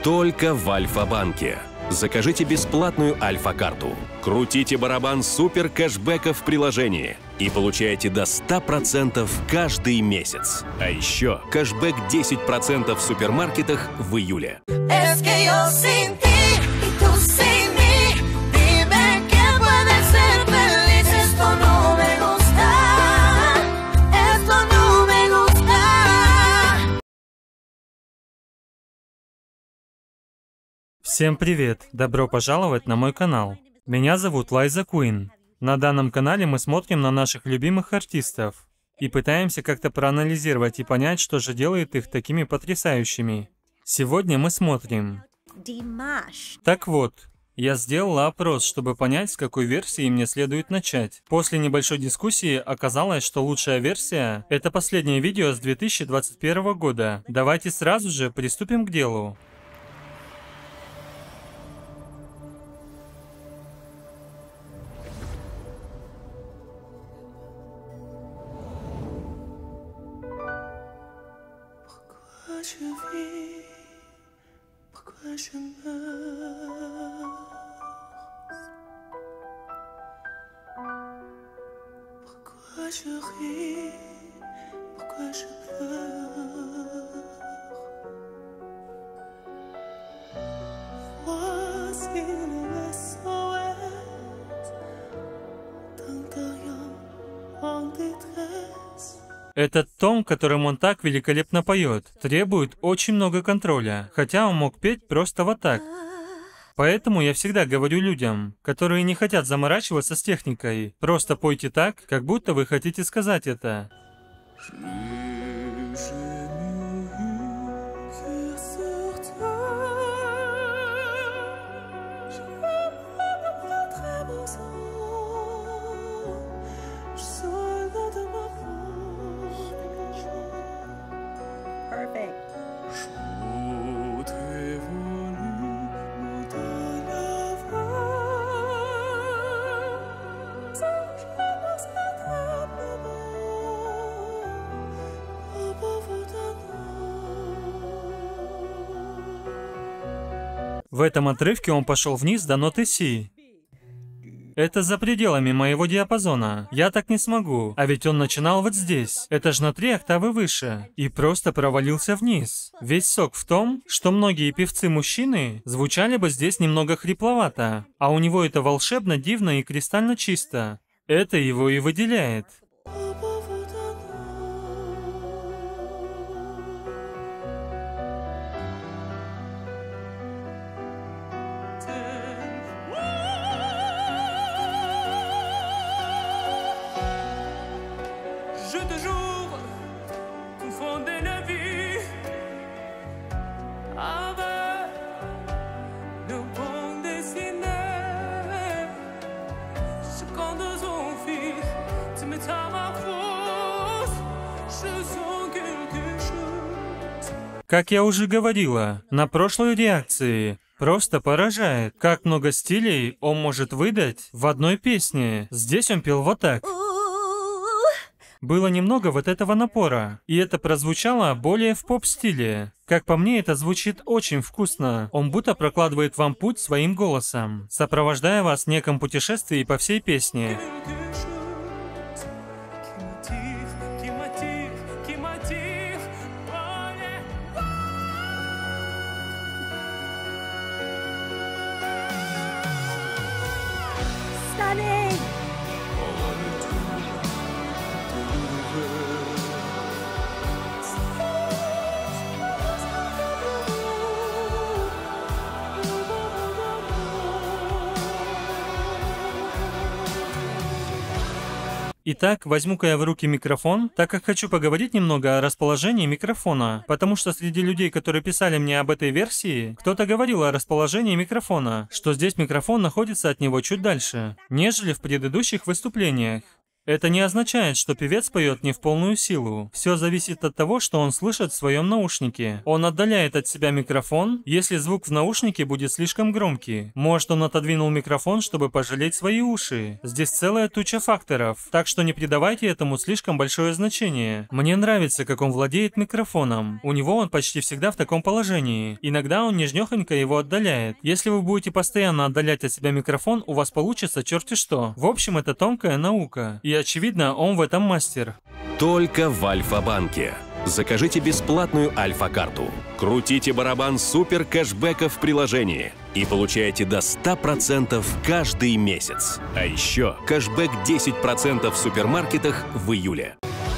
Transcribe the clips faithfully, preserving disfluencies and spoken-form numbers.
только в Альфа-банке. Закажите бесплатную Альфа-карту, крутите барабан супер кэшбэка в приложении и получайте до ста процентов каждый месяц. А еще кэшбэк десять процентов в супермаркетах в июле. Всем привет! Добро пожаловать на мой канал. Меня зовут Лайза Куин. На данном канале мы смотрим на наших любимых артистов и пытаемся как-то проанализировать и понять, что же делает их такими потрясающими. Сегодня мы смотрим. Так вот, я сделала опрос, чтобы понять, с какой версии мне следует начать. После небольшой дискуссии оказалось, что лучшая версия — это последнее видео с две тысячи двадцать первого года. Давайте сразу же приступим к делу. Je vis, pourquoi je meurs? Pourquoi je ris, pourquoi je pleure? Voici le S O S d'un terrien en détresse. Этот тон, которым он так великолепно поет, требует очень много контроля, хотя он мог петь просто вот так. Поэтому я всегда говорю людям, которые не хотят заморачиваться с техникой, просто пойте так, как будто вы хотите сказать это. В этом отрывке он пошел вниз до ноты Си. Это за пределами моего диапазона. Я так не смогу. А ведь он начинал вот здесь. Это ж на три октавы выше. И просто провалился вниз. Весь сок в том, что многие певцы-мужчины звучали бы здесь немного хрипловато. А у него это волшебно, дивно и кристально чисто. Это его и выделяет. Как я уже говорила, на прошлой реакции, просто поражает, как много стилей он может выдать в одной песне. Здесь он пел вот так. Было немного вот этого напора, и это прозвучало более в поп-стиле. Как по мне, это звучит очень вкусно. Он будто прокладывает вам путь своим голосом, сопровождая вас в неком путешествии по всей песне. Итак, возьму-ка я в руки микрофон, так как хочу поговорить немного о расположении микрофона, потому что среди людей, которые писали мне об этой версии, кто-то говорил о расположении микрофона, что здесь микрофон находится от него чуть дальше, нежели в предыдущих выступлениях. Это не означает, что певец поет не в полную силу. Все зависит от того, что он слышит в своем наушнике. Он отдаляет от себя микрофон, если звук в наушнике будет слишком громкий. Может, он отодвинул микрофон, чтобы пожалеть свои уши. Здесь целая туча факторов, так что не придавайте этому слишком большое значение. Мне нравится, как он владеет микрофоном. У него он почти всегда в таком положении. Иногда он нежнёхонько его отдаляет. Если вы будете постоянно отдалять от себя микрофон, у вас получится черти что. В общем, это тонкая наука. И очевидно, он в этом мастер. Только в Альфа-банке. Закажите бесплатную Альфа-карту. Крутите барабан супер кэшбэка в приложении и получайте до ста процентов каждый месяц. А еще кэшбэк десять процентов в супермаркетах в июле.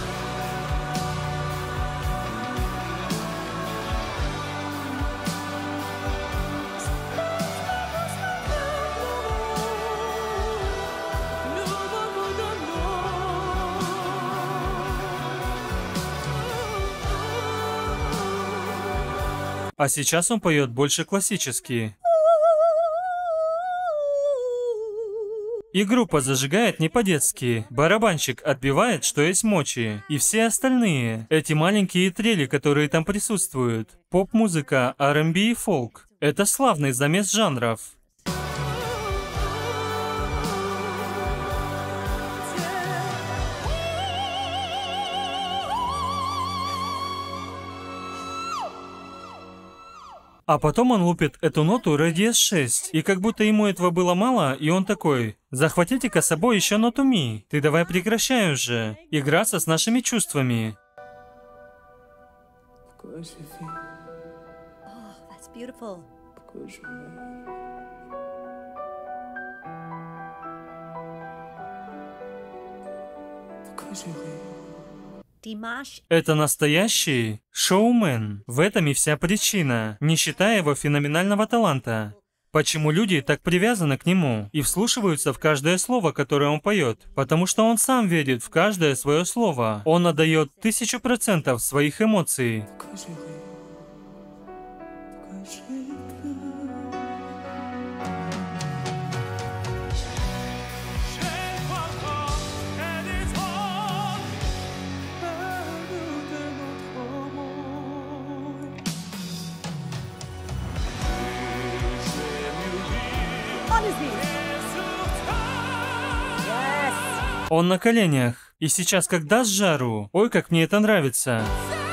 А сейчас он поет больше классически. И группа зажигает не по-детски. Барабанщик отбивает, что есть мочи. И все остальные, эти маленькие трели, которые там присутствуют. Поп-музыка, ар энд би и фолк. Это славный замес жанров. А потом он лупит эту ноту Радиус шесть, и как будто ему этого было мало, и он такой: захватите-ка с собой еще ноту ми, ты давай прекращай уже, играться с нашими чувствами. Это настоящий шоумен. В этом и вся причина, не считая его феноменального таланта. Почему люди так привязаны к нему и вслушиваются в каждое слово, которое он поет? Потому что он сам верит в каждое свое слово. Он отдает тысячу процентов своих эмоций. Он на коленях. И сейчас, как даст жару, ой, как мне это нравится.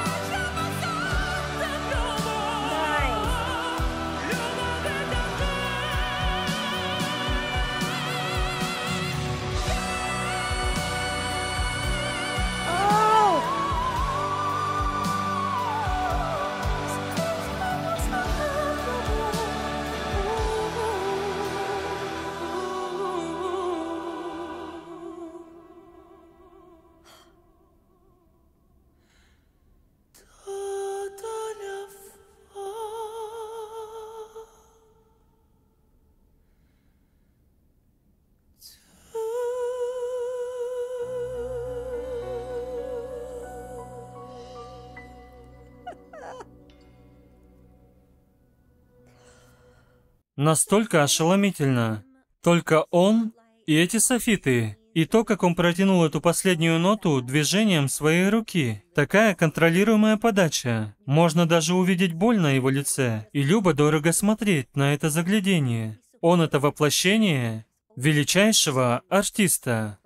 Настолько ошеломительно. Только он и эти софиты. И то, как он протянул эту последнюю ноту движением своей руки. Такая контролируемая подача. Можно даже увидеть боль на его лице. И любо-дорого смотреть на это заглядение. Он — это воплощение величайшего артиста.